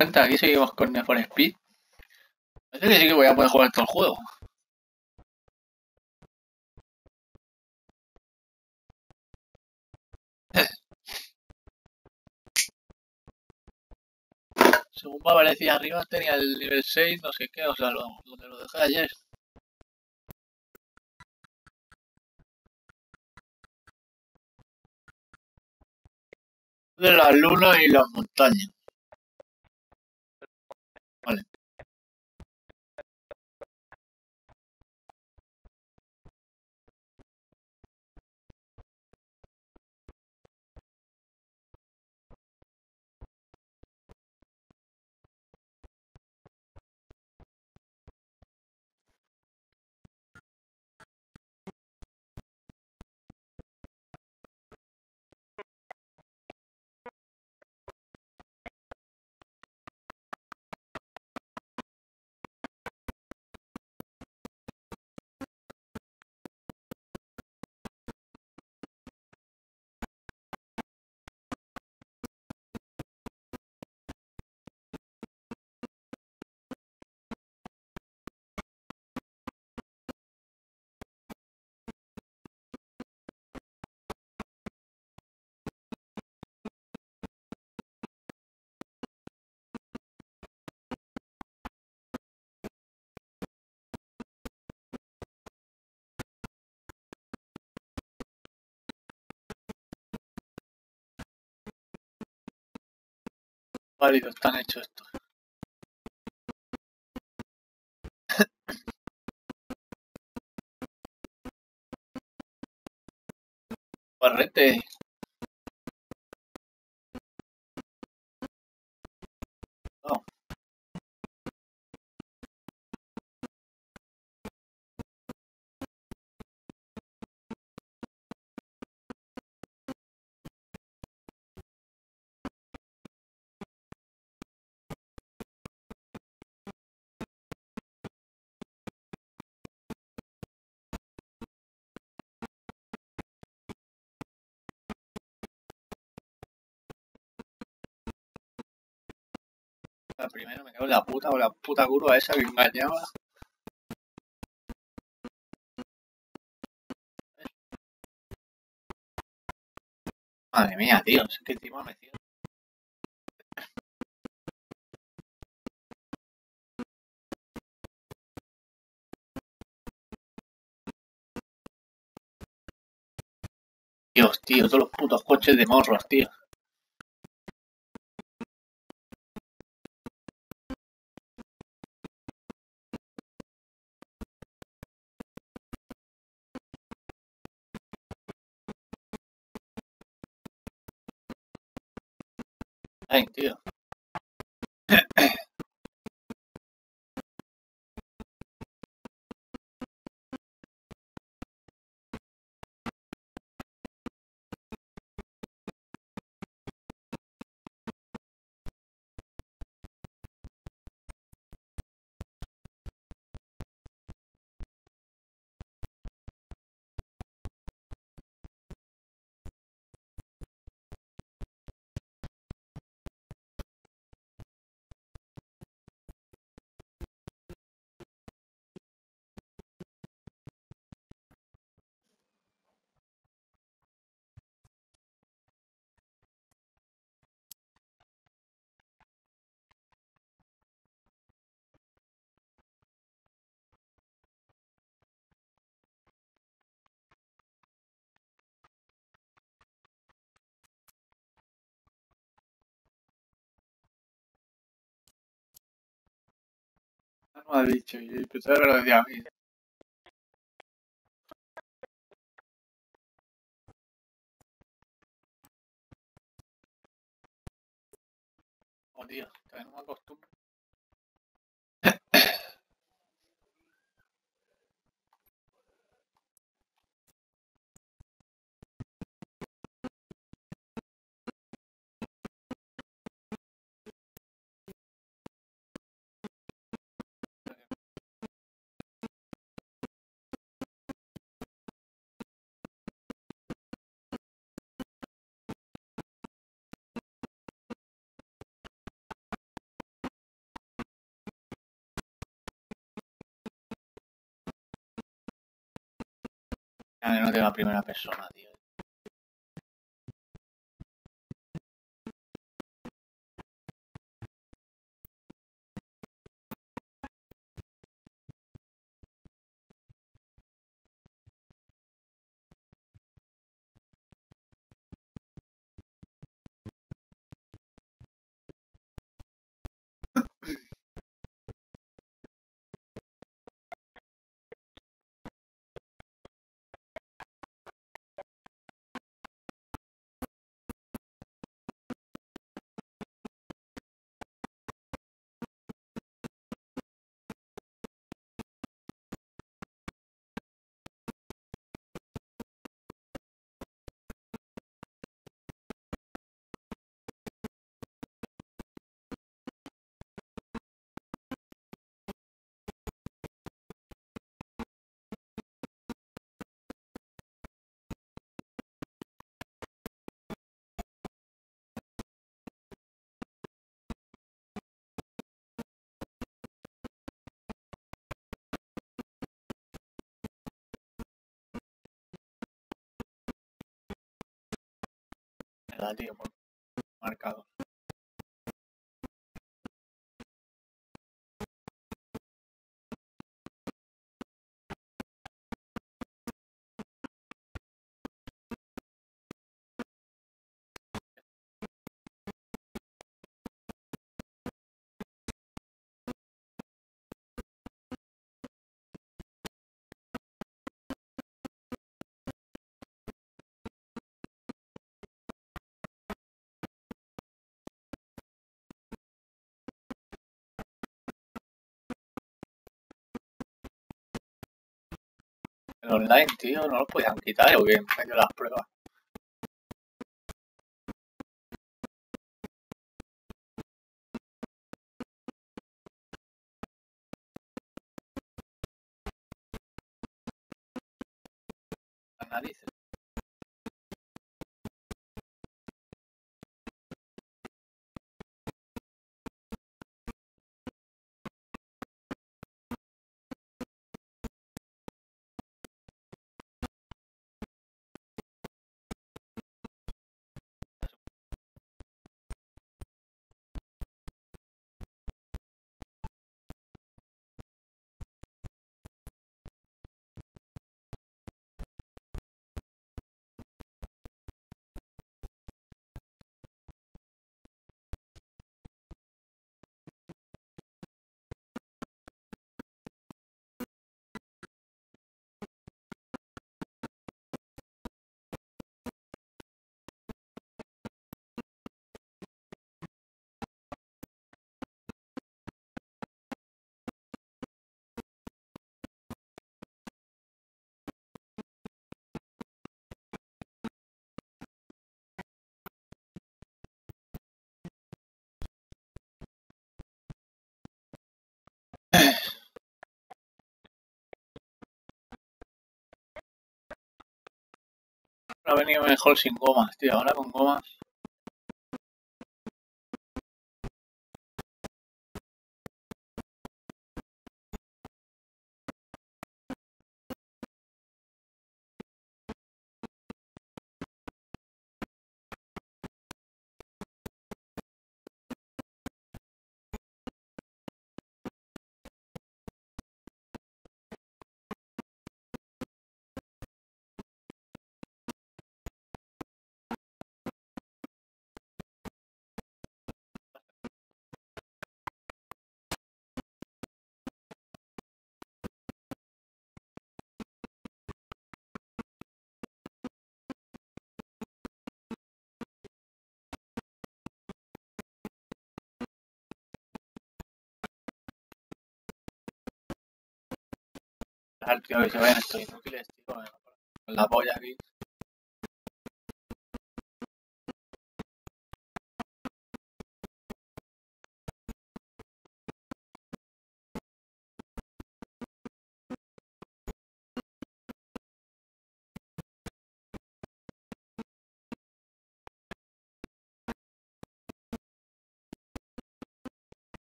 Aquí seguimos con Need for Speed. Parece que sí que voy a poder jugar todo el juego. Según me aparecía arriba tenía el nivel 6, no sé qué, o sea, donde lo dejé ayer. De la luna y las montañas. Vale. Válidos están hechos estos. Barrete. No. La primera me cago en la puta o la puta curva esa que engañaba. Madre mía, tío, es que encima me cierro. Dios, tío, todos los putos coches de morros, tío. Ay, tío. No me ha dicho, y pensaba que lo decía a mí. Oh, tío, todavía no me acostumbro. Ya que no tenga primera persona, tío. ¿Verdad, tío? Por marcado. El online, tío, no lo podían quitar o qué, en medio de las pruebas. Las narices. Ha venido mejor sin gomas, tío. Ahora con gomas. Al tío que se vayan estos inútiles, tío. Con la polla aquí.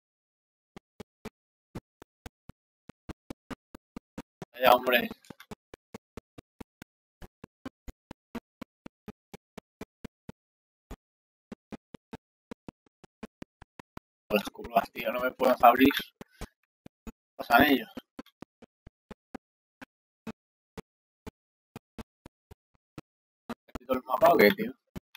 Vaya, hombre. Las curvas, tío, no me pueden abrir. Pasan ellos. ¿Me quito el mapa o qué, tío?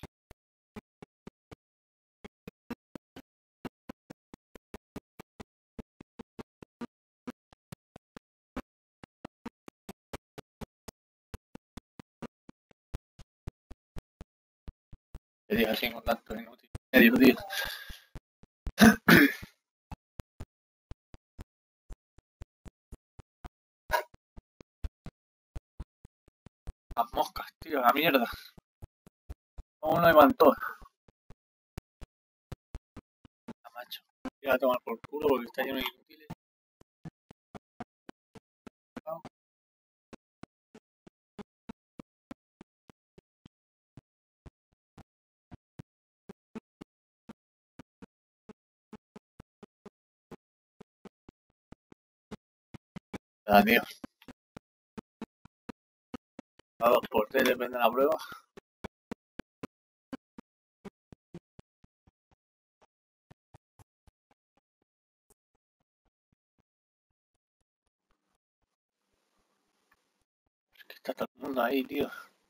Te digo así con tanto inútil. Medio, tío. Las moscas, tío, la mierda. ¿Cómo no iban todas? La macho. Voy a tomar por culo porque está lleno de inútiles. Nada, tío. A 2 por 3 depende de la prueba. Es que está todo el mundo ahí, tío.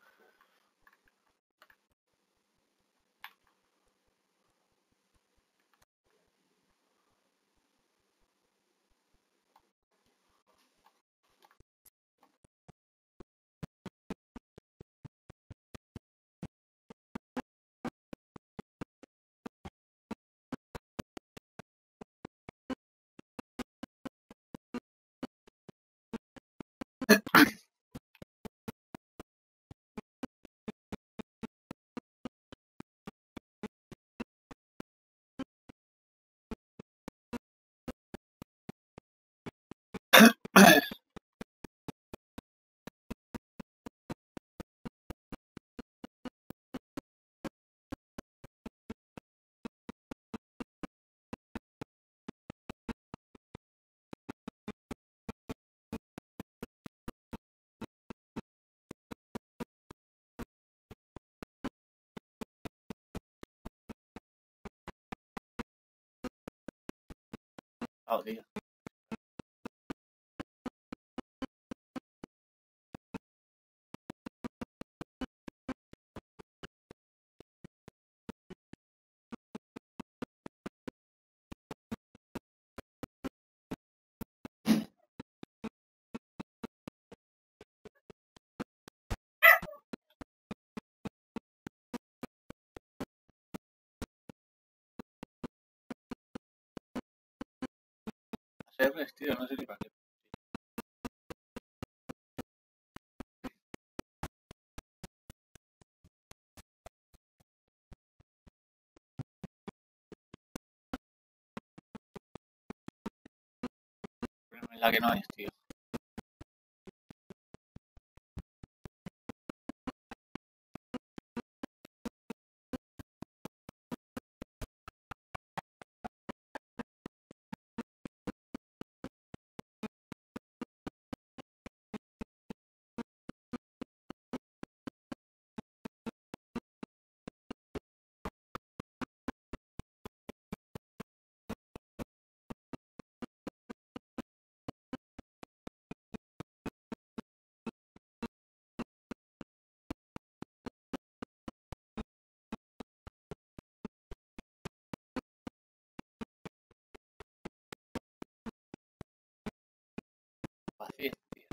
Oh, tío. Serres, tío, no sé ni para qué. Pero es la que no es, tío. Paciencia.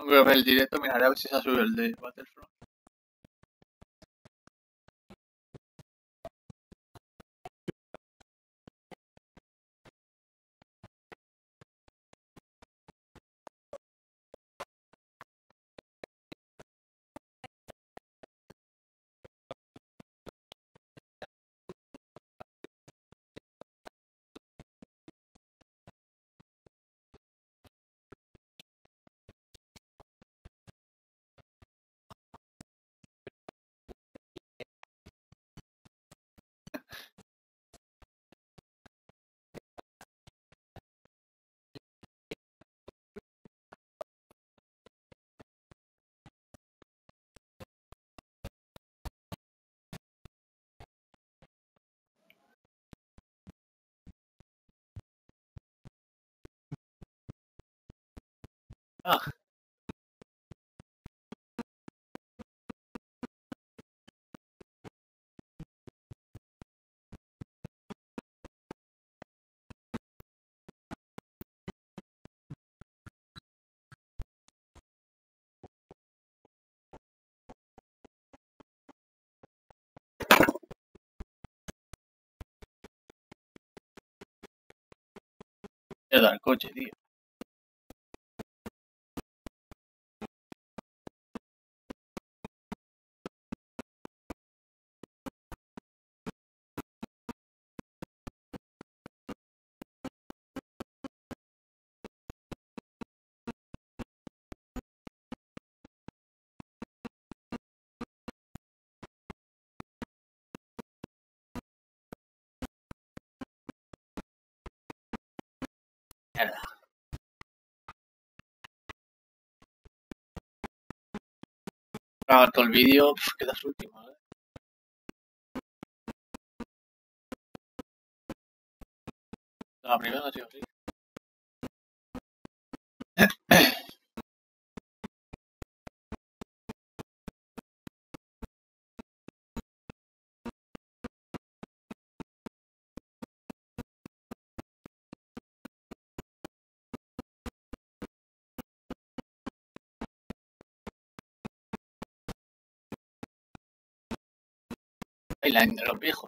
Tengo que ver el directo, miraré a ver si se ha subido el de Battlefront. Ah, mierda, el coche, tío. Mierda. Graba todo el vídeo, quedas último, ¿eh? La primera, tío, sí. Ay, de los viejos.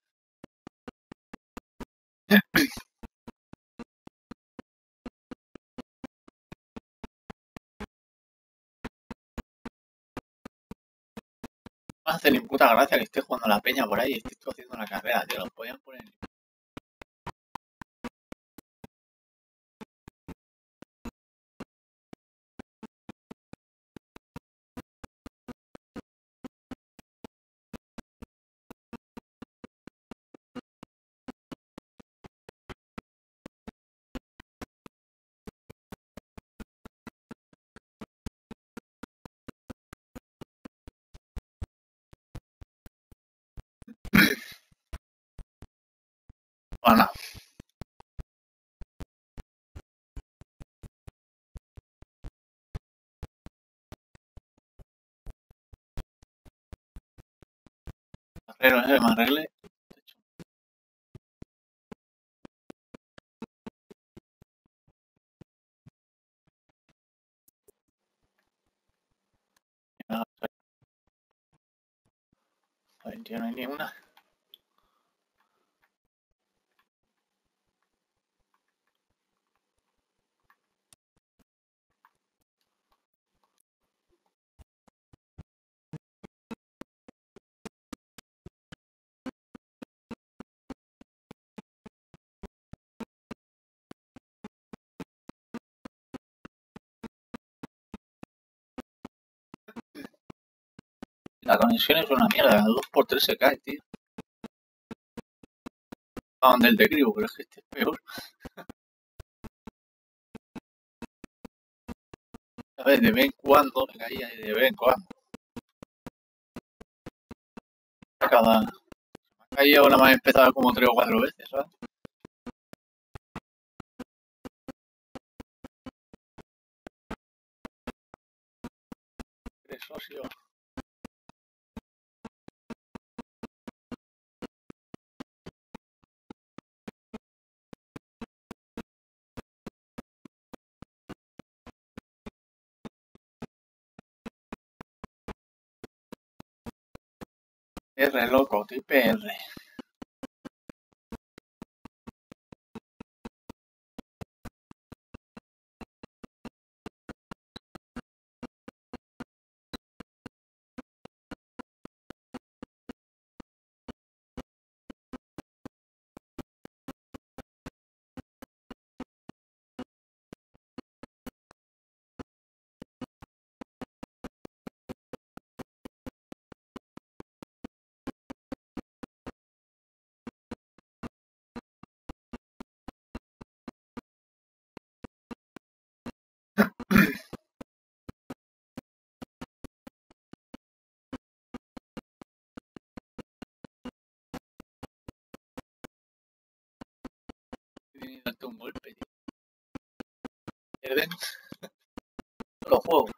No hace ni puta gracia que esté jugando a la peña por ahí y esté tú haciendo la carrera, tío. Lo podían poner. Bueno, me arregle. Joder, tío, no hay ni una. La conexión es una mierda, cada 2x3 se cae, tío. A donde el de Cribo, pero es que este es peor. A ver, de vez en cuando me caía y de vez en cuando. Cada. Me ha caído nada más empezado como 3 o 4 veces, ¿sabes? Eso sí, R, loco, estoy PR. Estoy dando un golpe, tío. Pierden los juegos.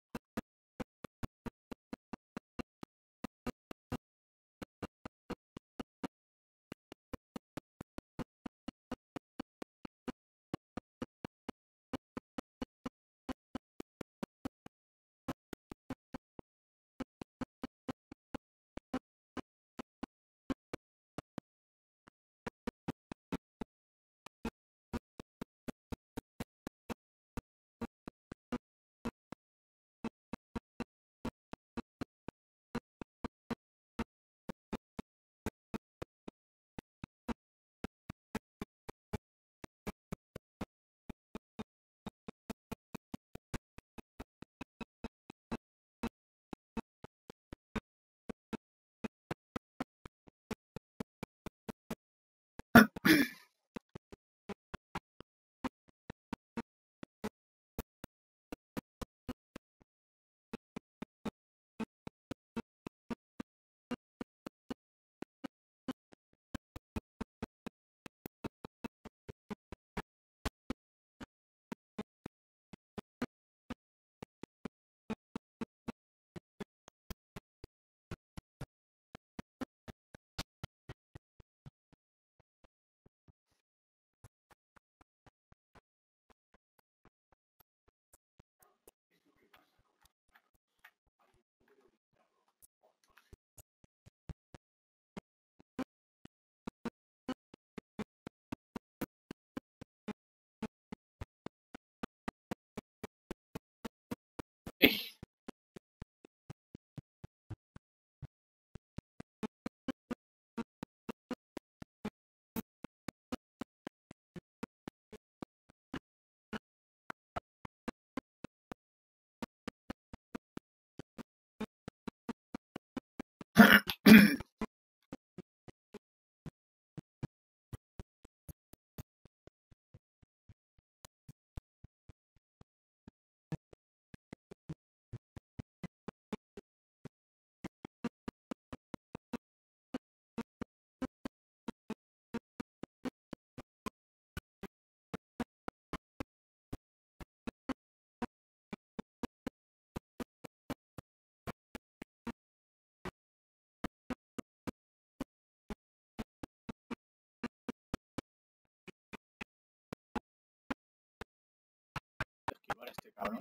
Esquivar a este cabrón.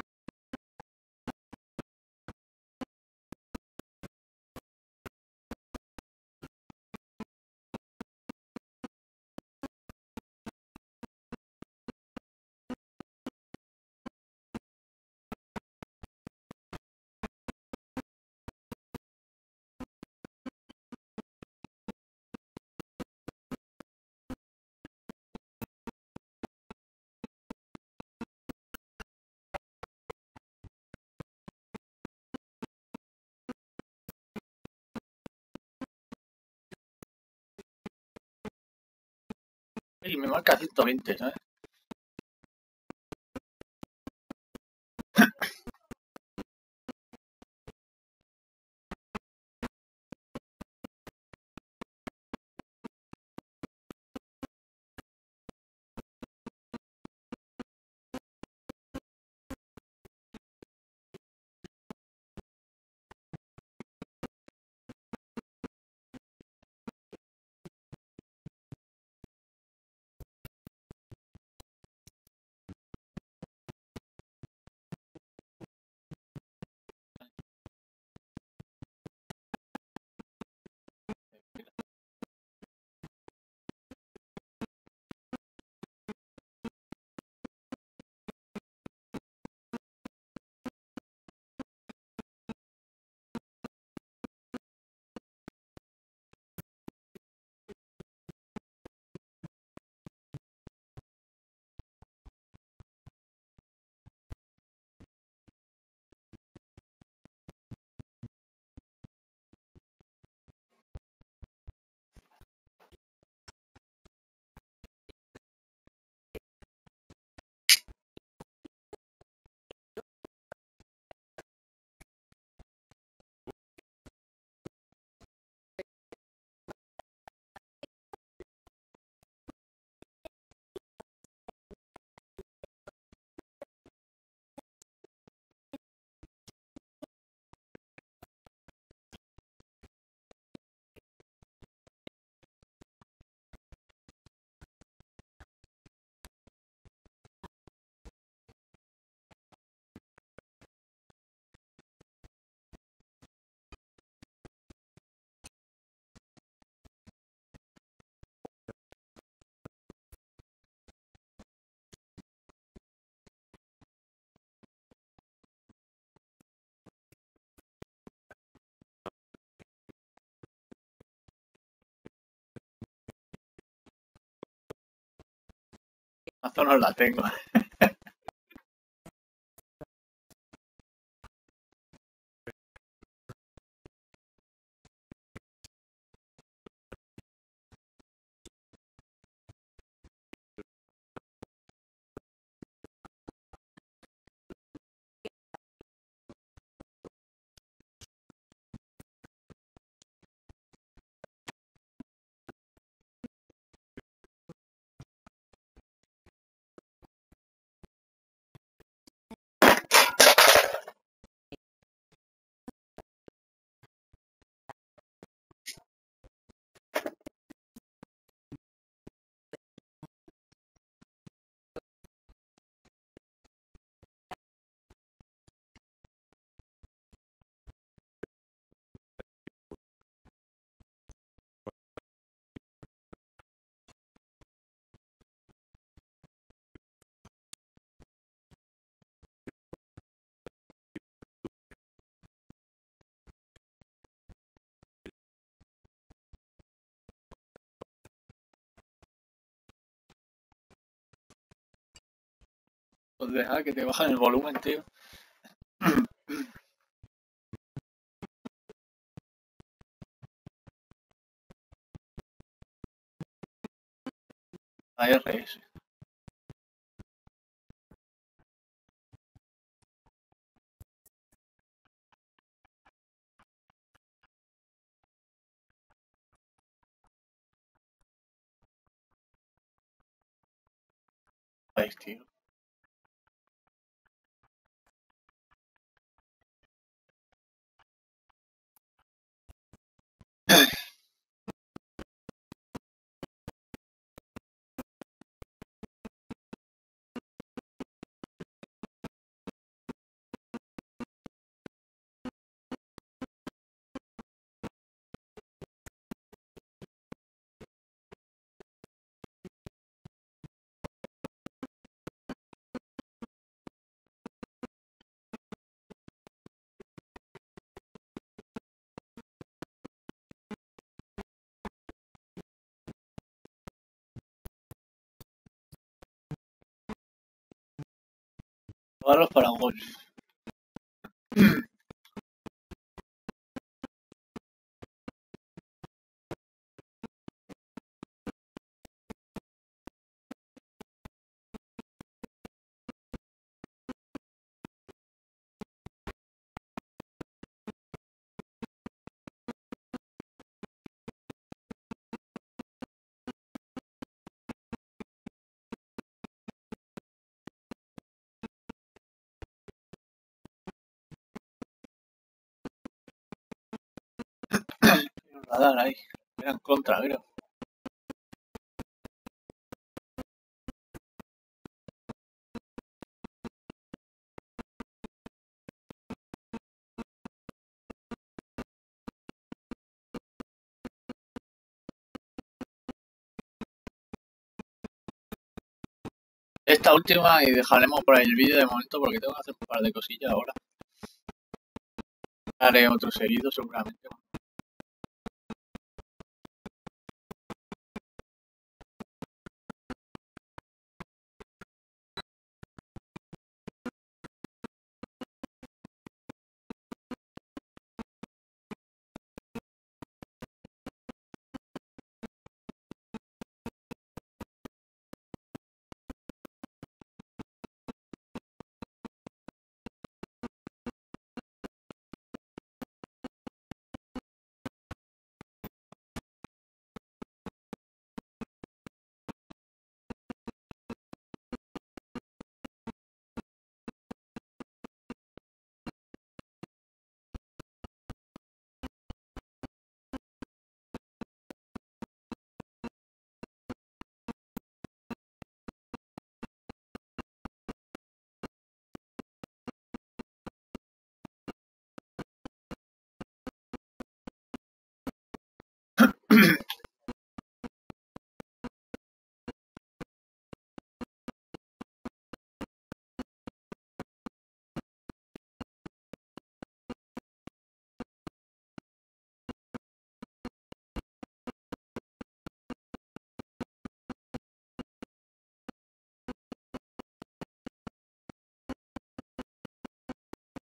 Y me marca 120, ¿sabes? Razón no la tengo. Pues deja que te bajen el volumen, tío. A RS. Ahí, tío. Jugarlos para golf. Tiene un radar ahí. Era en contra, creo. Esta última y dejaremos por ahí el vídeo de momento porque tengo que hacer un par de cosillas ahora. Haré otro seguido seguramente.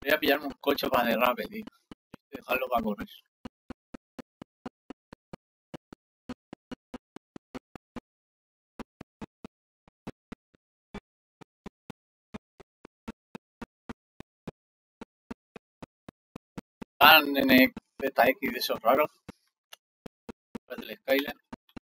Voy a pillarme un coche para derrape, tío. Dejarlo para correr. NZX de esos raros. El Skyline.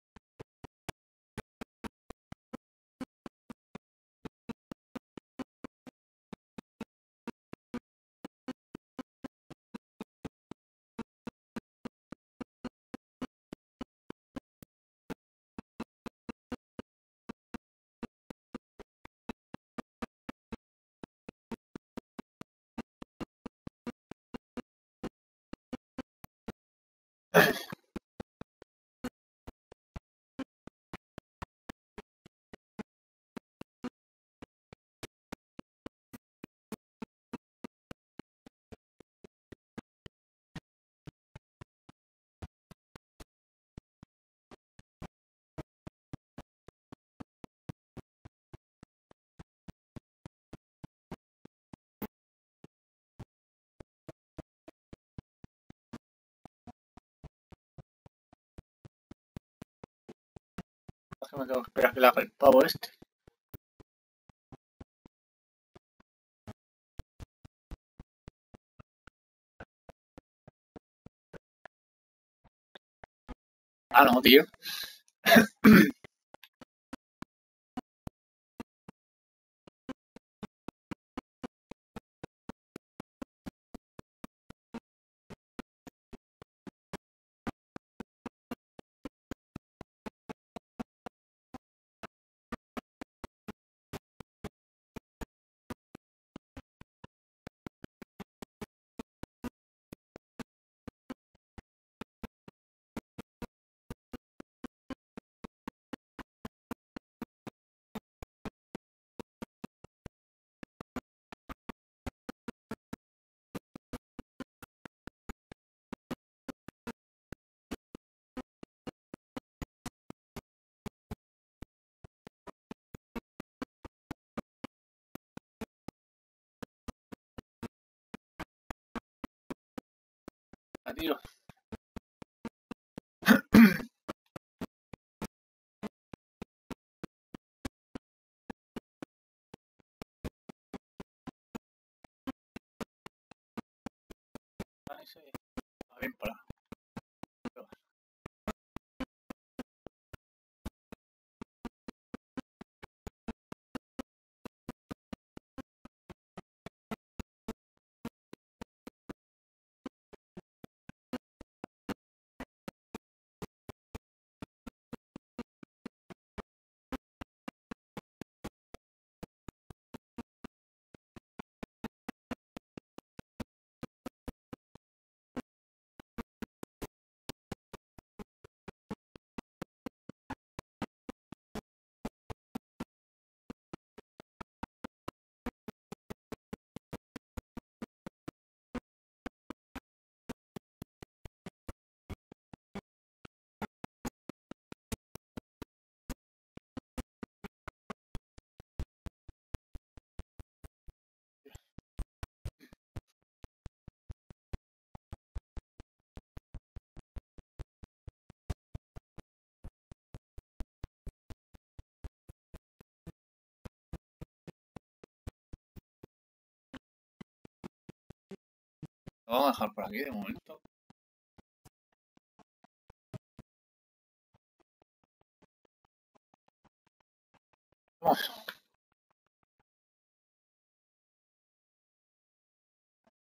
Me tengo que esperar que le haga el pavo este. Ah, no, tío. Tío. A ver, para. Lo vamos a dejar por aquí de momento. Vamos.